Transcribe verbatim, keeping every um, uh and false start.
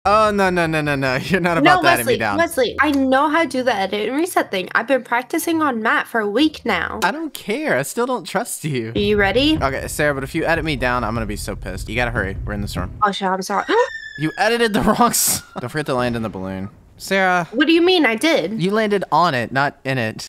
Oh, no, no, no, no, no. You're not No, about to edit me Wesley, down. Wesley, I know how to do the edit and reset thing. I've been practicing on Matt for a week now. I don't care. I still don't trust you. Are you ready? Okay, Sarah, but if you edit me down, I'm gonna be so pissed. You gotta hurry. We're in the storm. Oh, shit, I'm sorry. You edited the wrong s- Don't forget to land in the balloon. Sarah. What do you mean I did? You landed on it, not in it.